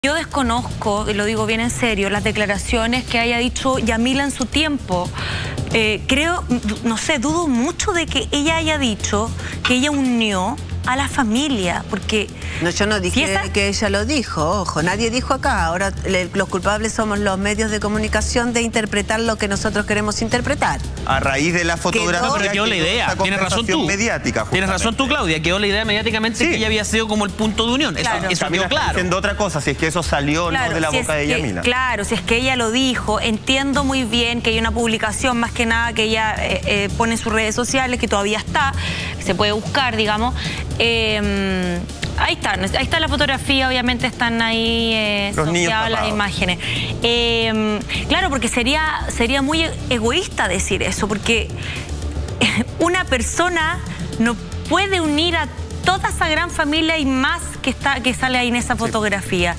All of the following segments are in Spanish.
Yo desconozco, y lo digo bien en serio, las declaraciones que haya dicho Yamila en su tiempo. Creo, no sé, dudo mucho de que ella haya dicho que ella unió a la familia, porque... No, yo no dije que ella lo dijo, ojo, nadie dijo acá. Ahora los culpables somos los medios de comunicación de interpretar lo que nosotros queremos interpretar. A raíz de la fotografía... No, pero quedó la idea, tienes razón tú. Tienes razón tú, Claudia, quedó la idea mediáticamente que ella había sido como el punto de unión. Claro. Eso quedó claro. Diciendo otra cosa, si es que eso salió claro, no de la boca de Yamila. Claro, si es que ella lo dijo, entiendo muy bien que hay una publicación, más que nada, que ella pone en sus redes sociales, que todavía está, que se puede buscar, digamos. Ahí está la fotografía, obviamente están ahí asociadas las imágenes. Claro, porque sería muy egoísta decir eso, porque una persona no puede unir a toda esa gran familia y más que sale ahí en esa fotografía.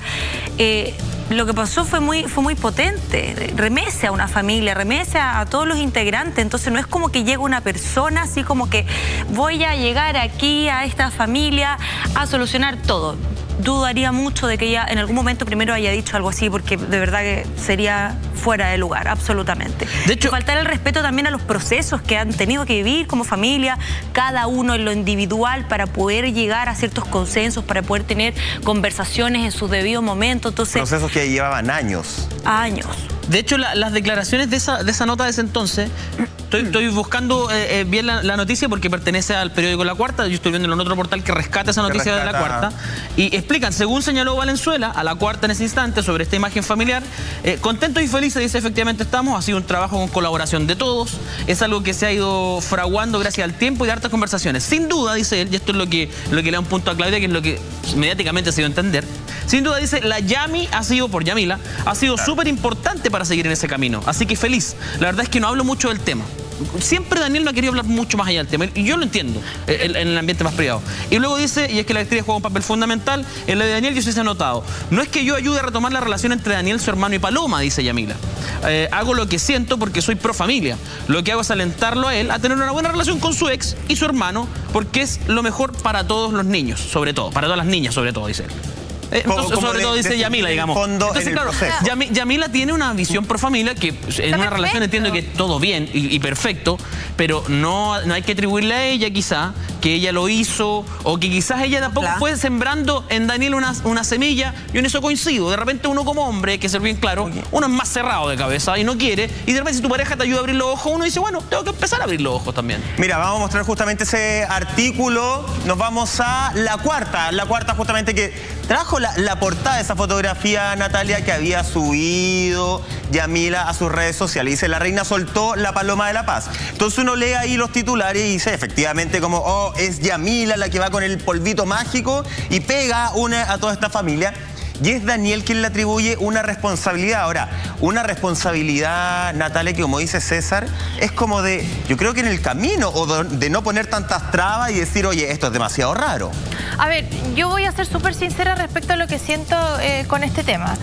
Lo que pasó fue muy potente, remece a una familia, remece a todos los integrantes, entonces no es como que llega una persona así como que voy a llegar aquí a esta familia a solucionar todo. Dudaría mucho de que ella en algún momento primero haya dicho algo así, porque de verdad que sería fuera de lugar, absolutamente. De hecho, faltar el respeto también a los procesos que han tenido que vivir como familia, cada uno en lo individual, para poder llegar a ciertos consensos, para poder tener conversaciones en su debido momento. Entonces, procesos que llevaban años. Años. De hecho, las declaraciones de esa nota de ese entonces, estoy buscando bien la noticia porque pertenece al periódico La Cuarta. Yo estoy viendo en otro portal que rescata esa noticia de La Cuarta. Y explican, según señaló Valenzuela, a La Cuarta en ese instante, sobre esta imagen familiar, contentos y felices, dice, efectivamente estamos, ha sido un trabajo con colaboración de todos, es algo que se ha ido fraguando gracias al tiempo y de hartas conversaciones. Sin duda, dice él, y esto es lo que le da un punto a Claudia, que es lo que mediáticamente se dio a entender, sin duda, dice, la Yami ha sido, por Yamila, ha sido súper importante para seguir en ese camino. Así que feliz. La verdad es que no hablo mucho del tema. Siempre Daniel no ha querido hablar mucho más allá del tema, y yo lo entiendo en el ambiente más privado. Y luego dice, y es que la actriz juega un papel fundamental en la de Daniel, y eso se ha notado. No es que yo ayude a retomar la relación entre Daniel, su hermano, y Paloma, dice Yamila. Hago lo que siento porque soy pro familia. Lo que hago es alentarlo a él a tener una buena relación con su ex y su hermano, porque es lo mejor para todos los niños, sobre todo, para todas las niñas, sobre todo, dice él. Entonces, sobre todo dice Yamila, digamos. Entonces, claro, Yamila tiene una visión pro familia que en una relación entiendo que todo bien y perfecto, pero no hay que atribuirle a ella quizá que ella lo hizo, o que quizás ella tampoco fue sembrando en Daniel una semilla. Yo en eso coincido. De repente uno como hombre, hay que ser bien claro, uno es más cerrado de cabeza y no quiere, y de repente si tu pareja te ayuda a abrir los ojos, uno dice, bueno, tengo que empezar a abrir los ojos también. Mira, vamos a mostrar justamente ese artículo. Nos vamos a La Cuarta justamente, que trajo la portada de esa fotografía, Natalia, que había subido Yamila a sus redes sociales. Dice, la reina soltó la paloma de la paz. Entonces uno lee ahí los titulares y dice, efectivamente, como, oh, es Yamila la que va con el polvito mágico y pega a toda esta familia. Y es Daniel quien le atribuye una responsabilidad. Ahora, una responsabilidad, Natalia, que como dice César, es como de, yo creo que en el camino, o de no poner tantas trabas y decir, oye, esto es demasiado raro. A ver, yo voy a ser súper sincera respecto a lo que siento con este tema.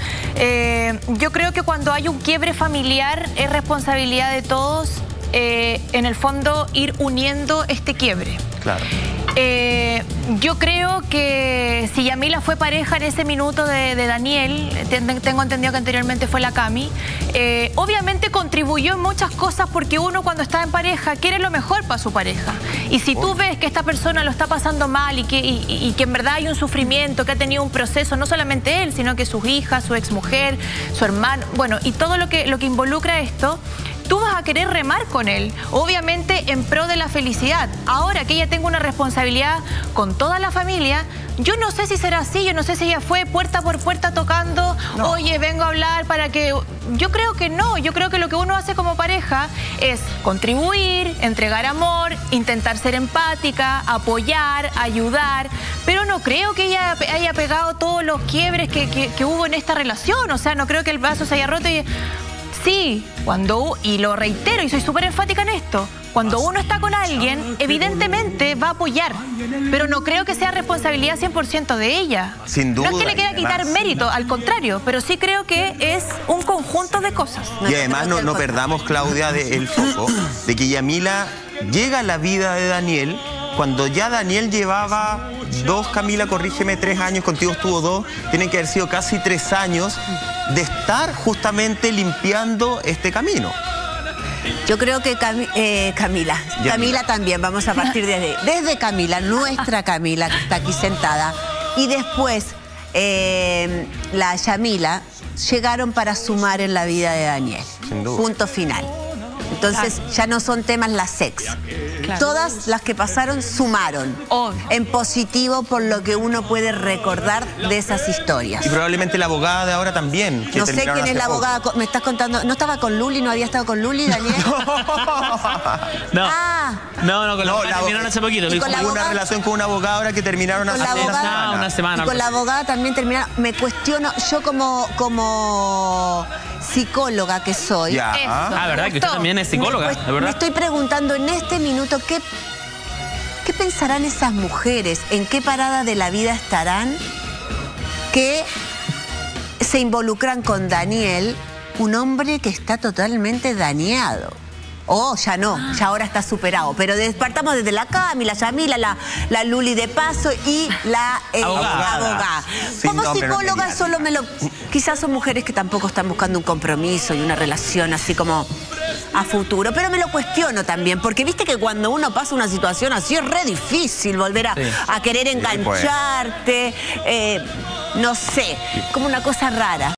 Yo creo que cuando hay un quiebre familiar es responsabilidad de todos, en el fondo, ir uniendo este quiebre. Claro. Yo creo que si Yamila fue pareja en ese minuto de Daniel, tengo entendido que anteriormente fue la Cami, obviamente contribuyó en muchas cosas, porque uno cuando está en pareja quiere lo mejor para su pareja. Y si tú ves que esta persona lo está pasando mal y que en verdad hay un sufrimiento, que ha tenido un proceso, no solamente él, sino que sus hijas, su exmujer, su hermano, bueno, y todo lo que involucra esto, tú vas a querer remar con él, obviamente en pro de la felicidad. Ahora que ella tenga una responsabilidad con toda la familia, yo no sé si será así, yo no sé si ella fue puerta por puerta tocando, oye, vengo a hablar para que... Yo creo que no, yo creo que lo que uno hace como pareja es contribuir, entregar amor, intentar ser empática, apoyar, ayudar, pero no creo que ella haya pegado todos los quiebres que hubo en esta relación. O sea, no creo que el vaso se haya roto y... Sí, y lo reitero y soy súper enfática en esto, cuando uno está con alguien, evidentemente va a apoyar, pero no creo que sea responsabilidad 100% de ella. Sin duda. No es que le quiera quitar mérito, al contrario, pero sí creo que es un conjunto de cosas. Y además no perdamos, Claudia, el foco de que Yamila llega a la vida de Daniel cuando ya Daniel llevaba 2, Camila, corrígeme, 3 años, contigo estuvo 2, tienen que haber sido casi 3 años de estar justamente limpiando este camino. Yo creo que Camila también, vamos a partir desde Camila, nuestra Camila, que está aquí sentada, y después la Yamila, llegaron para sumar en la vida de Daniel. Sin duda. Punto final. Entonces ya no son temas las ex. Todas las que pasaron sumaron. Obvio. En positivo por lo que uno puede recordar de esas historias. Y probablemente la abogada de ahora también. No sé quién es la abogada. Me estás contando. ¿No estaba con Luli? ¿No había estado con Luli, Daniel? No. Ah. No, con la abogada terminaron hace poquito. ¿Y con la Hubo una abogada? relación con una abogada ahora que terminaron hace una semana. Y con la abogada también terminaron. Me cuestiono, yo como psicóloga que soy. Ya. Eso. Ah, ¿verdad? Que usted también es psicóloga, Me, ¿de me verdad? estoy preguntando en este minuto ¿qué pensarán esas mujeres? ¿En qué parada de la vida estarán que se involucran con Daniel, un hombre que está totalmente dañado? Oh, ya no, ya ahora está superado. Pero partamos desde la Camila, Yamila, la Luli de paso y la abogada. Sin Como nombre, psicóloga no solo quizás son mujeres que tampoco están buscando un compromiso y una relación así como a futuro. Pero me lo cuestiono también, porque viste que cuando uno pasa una situación así es re difícil volver a querer engancharte. No sé, como una cosa rara.